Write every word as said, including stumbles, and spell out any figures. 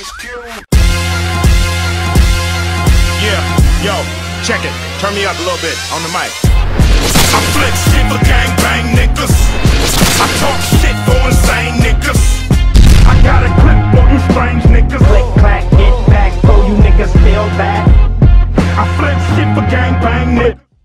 Yeah, yo, check it. Turn me up a little bit on the mic. I flip shit for gangbang niggas. I talk shit for insane niggas. I gotta go.